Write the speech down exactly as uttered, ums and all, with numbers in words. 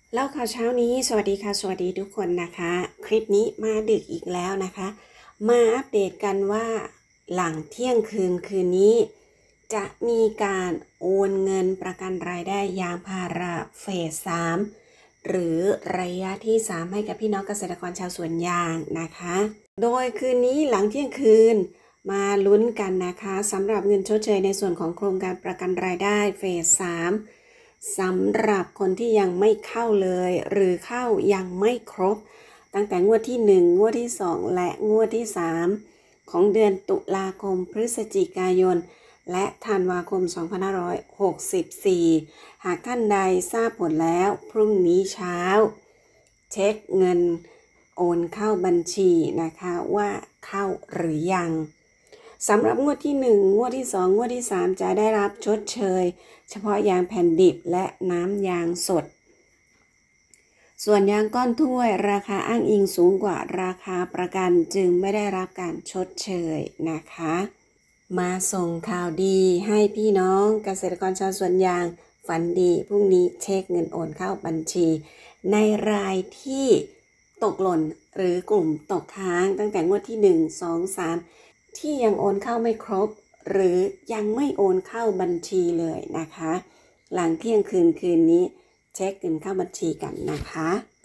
เล่าข่าวเช้านี้สวัสดีค่ะสวัสดีทุกคนนะคะคลิปนี้มาดึกอีกแล้วนะคะมาอัปเดตกันว่าหลังเที่ยงคืนคืนนี้จะมีการโอนเงินประกันรายได้ยางพาราเฟสสามหรือระยะที่สามให้กับพี่น้องเกษตรกรชาวสวนยางนะคะโดยคืนนี้หลังเที่ยงคืนมาลุ้นกันนะคะสำหรับเงินชดเชยในส่วนของโครงการประกันรายได้เฟสสามสำหรับคนที่ยังไม่เข้าเลยหรือเข้ายังไม่ครบตั้งแต่งวดที่หนึ่งงวดที่สองและงวดที่สามของเดือนตุลาคมพฤศจิกายนและธันวาคมสองพันห้าร้อยหกสิบสี่หากท่านใดทราบผลแล้วพรุ่งนี้เช้าเช็คเงินโอนเข้าบัญชีนะคะว่าเข้าหรือยังสำหรับงวดที่หนึ่งงวดที่สองงวดที่สามจะได้รับชดเชยเฉพาะยางแผ่นดิบและน้ำยางสดส่วนยางก้อนถ้วยราคาอ้างอิงสูงกว่าราคาประกันจึงไม่ได้รับการชดเชยนะคะมาส่งข่าวดีให้พี่น้องเกษตรกรชาวสวนยางฝันดีพรุ่งนี้เช็คเงินโอนเข้าบัญชีในรายที่ตกหล่นหรือกลุ่มตกค้างตั้งแต่งวดที่หนึ่ง สอง สามที่ยังโอนเข้าไม่ครบหรือยังไม่โอนเข้าบัญชีเลยนะคะหลังเที่ยงคืนคืนนี้เช็คเงินเข้าบัญชีกันนะคะ